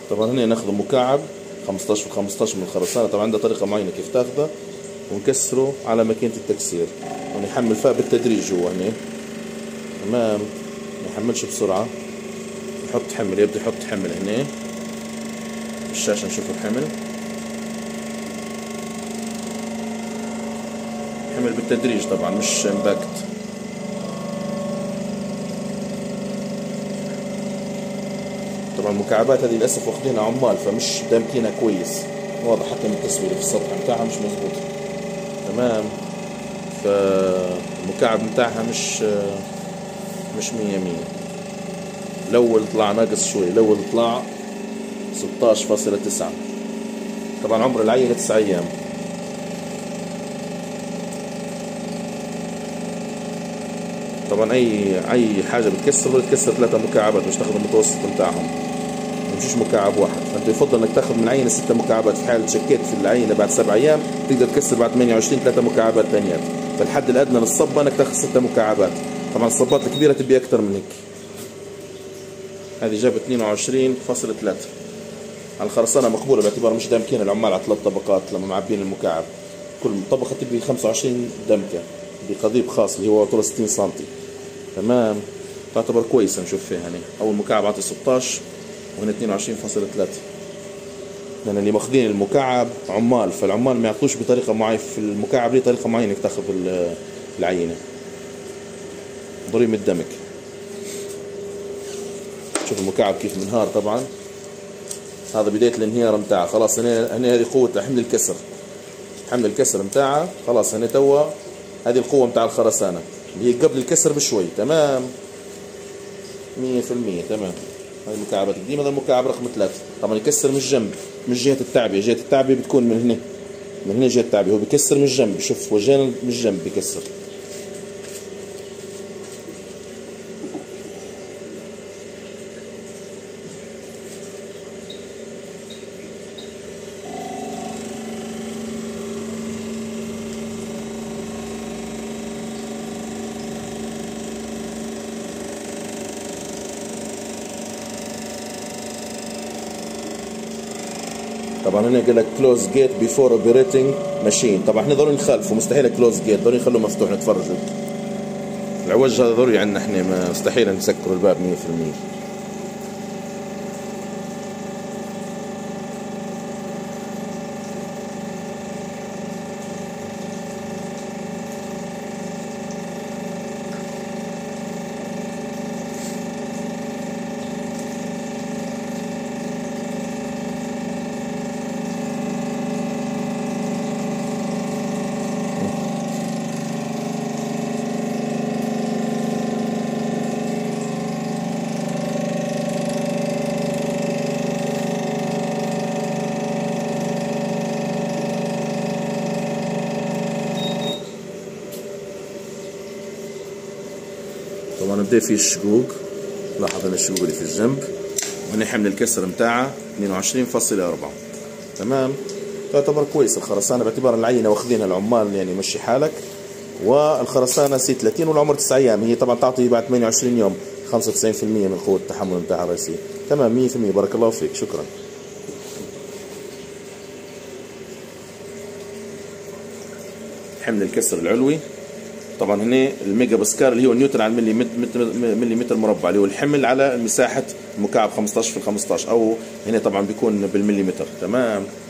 طبعا هنا ناخذ مكعب 15 في 15 من الخرسانة. طبعا عندها طريقة معينة كيف تاخذه، ونكسره على ماكينة التكسير ونحمل فيها بالتدريج جوا هنا. تمام، ما يحملش بسرعة، يحط حمل، يبدأ يحط حمل هنا بالشاشة نشوف الحمل. حمل بالتدريج طبعا مش امباكت. طبعا المكعبات هذه للأسف واخدينها عمال فمش دامكينها كويس، واضح حتى من التسوية في السطح متاعها مش مزبوط. تمام، فالمكعب متاعها مش 100. الأول طلع ناقص شوي، الأول طلع 16.9. طبعا عمر العينة 9 أيام. طبعا أي حاجة بتكسر بتكسر 3 مكعبات باش تاخذ المتوسط متاعهم، مش مكعب واحد. فأنت يفضل إنك تاخذ من عينة 6 مكعبات. في حال شكيت في العينة بعد 7 أيام تقدر تكسر بعد 28 3 مكعبات ثانيات. فالحد الأدنى للصبة إنك تاخذ 6 مكعبات. طبعا الصبات الكبيرة تبي أكثر من هيك. هذه جابت 22.3 على الخرسانة، مقبولة باعتبار مش دامكين العمال على 3 طبقات لما معبين المكعب. كل طبقة تبي 25 دمكة بقضيب خاص اللي هو طوله 60 سم. تمام، تعتبر كويسة. نشوف فيها هنا أول مكعب عطي 16 وهنا 22.3، لأن اللي ماخذين المكعب عمال، فالعمال ما يعطوش بطريقة معينة في المكعب، ليه طريقة معينة إنك تاخذ العينة. ضروري من الدمك. شوف المكعب كيف منهار. طبعا هذا بداية الانهيار متاعه. خلاص هنا هذه قوة حمل الكسر، حمل الكسر متاعها خلاص. هنا توا هذه القوة متاع الخرسانة اللي هي قبل الكسر بشوي. تمام، 100%. تمام، هذه المكعبات القديمة. هذا المكعب رقم 3. طبعا يكسر من الجنب مش جهة التعبية. جهة التعبية بتكون من هنا، من هنا جهة التعبية. هو بيكسر من الجنب، شوف وجهنا من الجنب بيكسر. طبعا هنا قال لك كلوز جيت بيفور اوبريتنج ماشين. طبعا احنا ضروري نخالفه، مستحيل كلوز جيت، ضروري نخلوه مفتوح نتفرجوا. العوج هذا ضروري عندنا احنا، مستحيل نسكر الباب 100%. طبعا بدأ في الشقوق، لاحظ هنا الشقوق اللي في الجنب، وهنا حمل الكسر متاعها 22.4. تمام، تعتبر كويس الخرسانة باعتبار العينة واخذينها العمال يعني مشي حالك. والخرسانة سي 30 والعمر 9 أيام. هي طبعا تعطي بعد 28 يوم 95% من قوة التحمل متاعها الرئيسية. تمام، 100%. بارك الله فيك، شكرا. حمل الكسر العلوي. طبعا هنا الميجا باسكال اللي هو نيوتن على مليمتر مربع، اللي هو الحمل على مساحة المكعب 15 في 15، او هنا طبعا بيكون بالمليمتر. تمام.